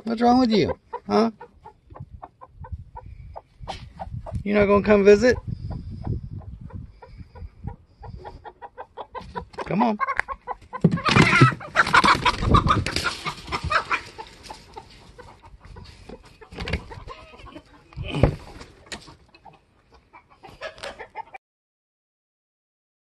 What's wrong with you? Huh? You're not gonna come visit? Come on.